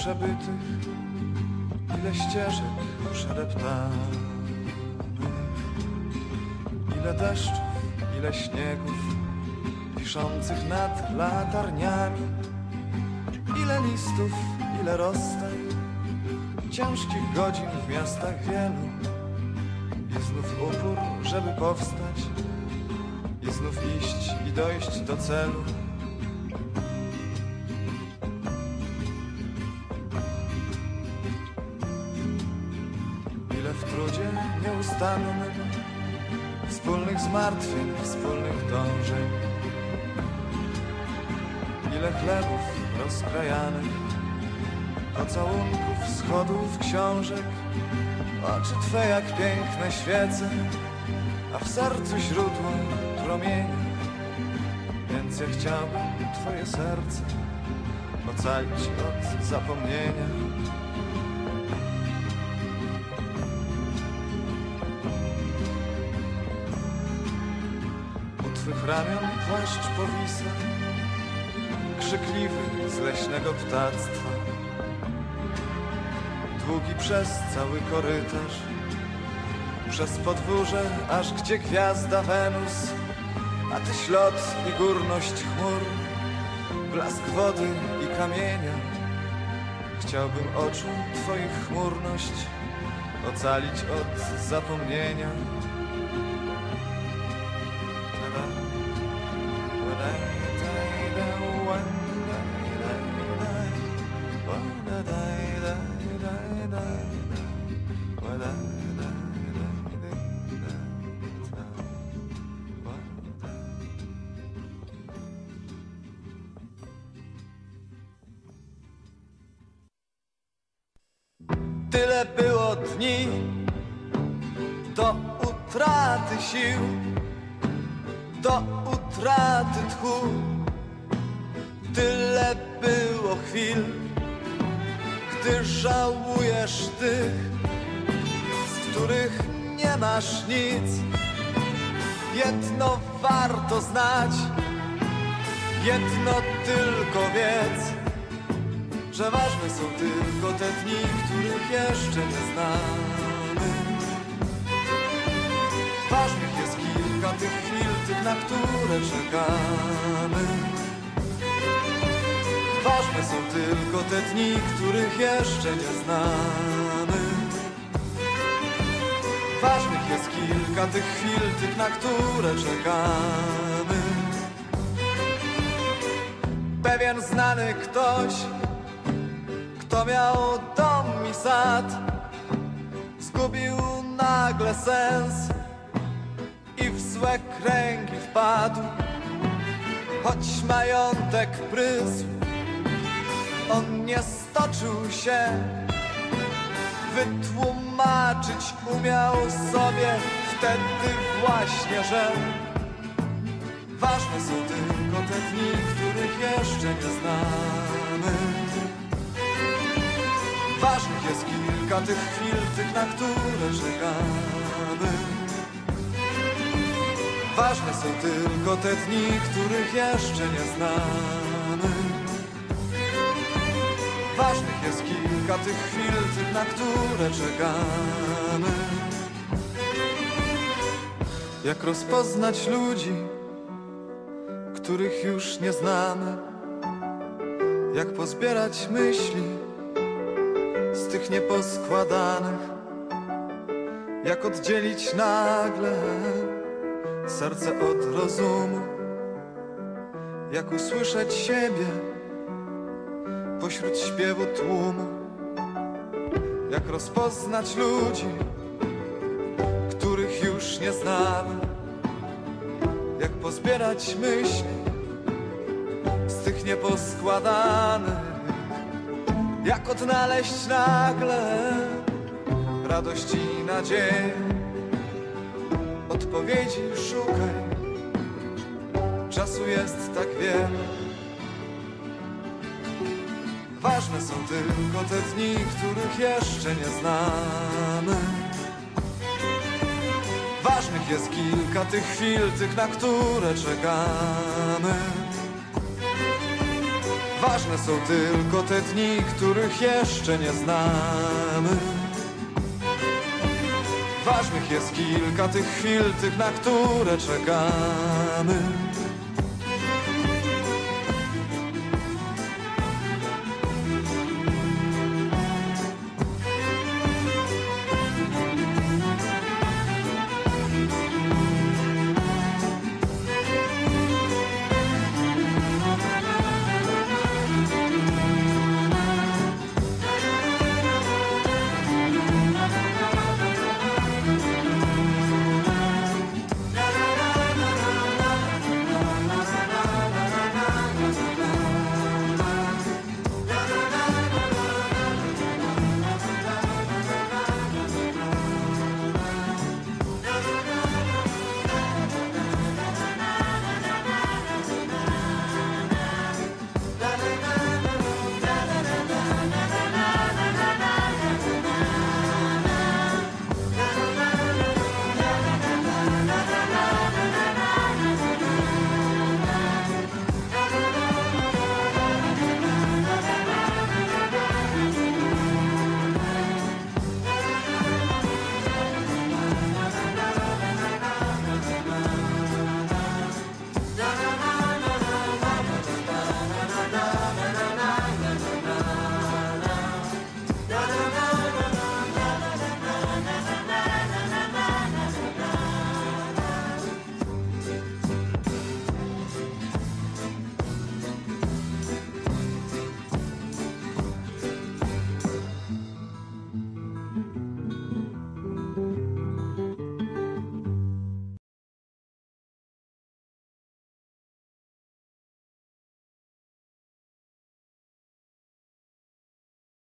przebytych, ile ścieżek przedeptanych, ile deszczów, ile śniegów wiszących nad latarniami, ile listów, ile rozstań, ciężkich godzin w miastach wielu i znów upór, żeby powstać i znów iść i dojść do celu. Ile w trudzie nieustannym, wspólnych zmartwień, wspólnych dążeń, ile chlebów rozkrajanych, pocałunków, schodów, książek, oczy Twe jak piękne świece, a w sercu źródło promienia. Więc ja chciałbym Twoje serce ocalić od zapomnienia. U Twych ramion płaszcz powisa, krzykliwy z leśnego ptactwa, długi przez cały korytarz, przez podwórze, aż gdzie gwiazda Wenus, a Ty ślot i górność chmur, blask wody i kamienia. Chciałbym oczu Twoich chmurność ocalić od zapomnienia. Tyle było dni do utraty sił, do utraty tchu. Tyle było chwil, gdy żałujesz tych, z których nie masz nic. Jedno warto znać, jedno tylko wiedz, że ważne są tylko te dni, których jeszcze nie znamy. Ważnych jest kilka tych chwil, tych, na które czekamy. Ważne są tylko te dni, których jeszcze nie znamy. Ważnych jest kilka tych chwil, tych, na które czekamy. Pewien znany ktoś, kto miał dom i sad, zgubił nagle sens i w złe kręgi wpadł. Choć majątek prysł, on nie stoczył się, wytłumaczyć umiał sobie wtedy właśnie, że ważne są tylko te dni, których jeszcze nie znamy. Ważnych jest kilka tych chwil, tych, na które czekamy. Ważne są tylko te dni, których jeszcze nie znamy. Ważnych jest kilka tych chwil, tych, na które czekamy. Jak rozpoznać ludzi, których już nie znamy? Jak pozbierać myśli z tych nieposkładanych? Jak oddzielić nagle serce od rozumu? Jak usłyszeć siebie pośród śpiewu tłumu? Jak rozpoznać ludzi, których już nie znamy? Jak pozbierać myśli z tych nieposkładanych? Jak odnaleźć nagle radość i nadzieję? Odpowiedzi szukaj, czasu jest tak wiele. Ważne są tylko te dni, których jeszcze nie znamy. Ważnych jest kilka tych chwil, tych, na które czekamy. Ważne są tylko te dni, których jeszcze nie znamy. Ważnych jest kilka tych chwil, tych, na które czekamy.